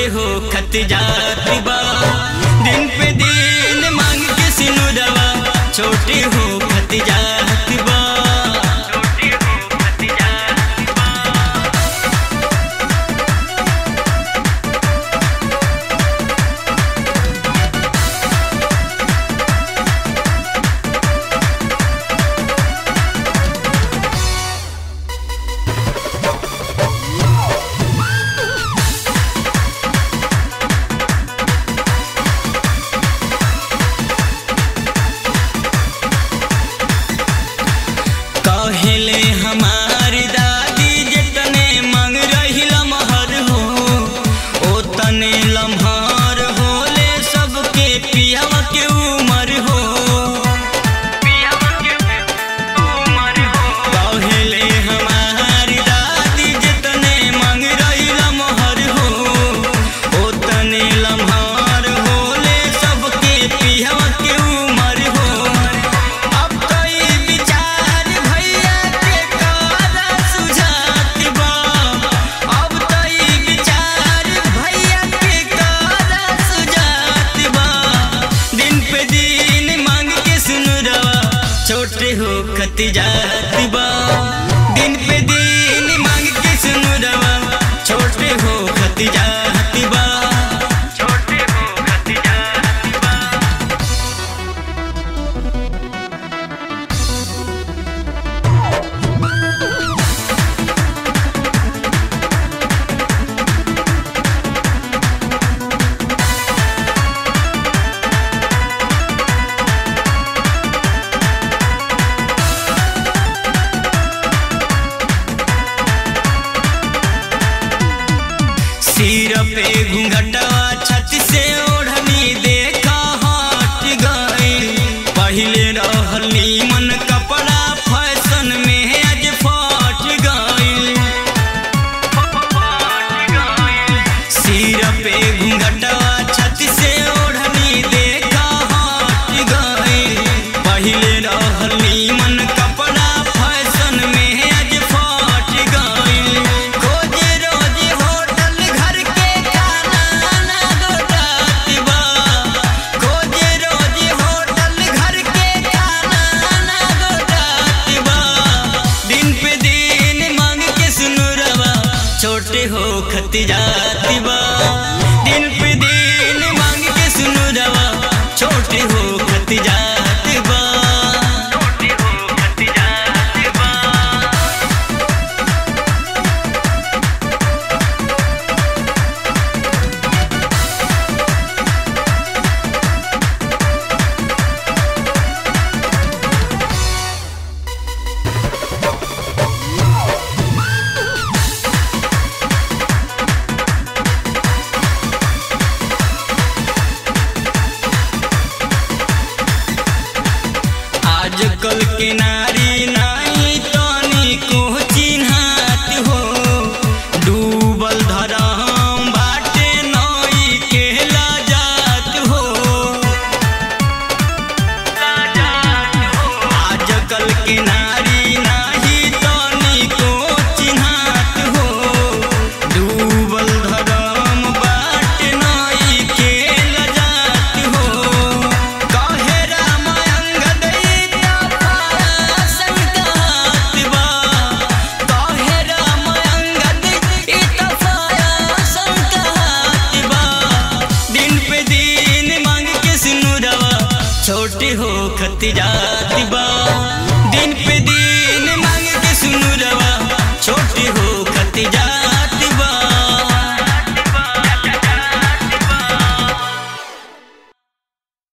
हो खत जाती बा। दिन पे दिन मांग के सिनुरवा छोटे हो खत जाती बा। कहले हमारी दादी जितने मांग रही लम्हर हो ओ तने लम्हर होले सबके पियावा के उमर हो। कहले हमारी दादी जितने मांग रही लम्हर हो ओ तने लम्हर होले सबके पियावा के उमर हो। छोटे हो खत जाती बा। दिन पे दिन मांग के सुनुरवा छोटे हो खत जाती बा। छोटे हो खत जाती बा। सिर पे घूंघटवा छत से ओढ़नी देखा हट गई। पहले रहली मन कपड़ा फैशन में आज फट गई। सिर पे घूंघटवा छत से ओढ़नी देखा हट गई। पहले रहली मन कपड़ा फैशन में आज फट गई। छोटे हो खत जाती बा। दिन पे दिन मांग के सुनुरवा छोटे हो खत जाती बा।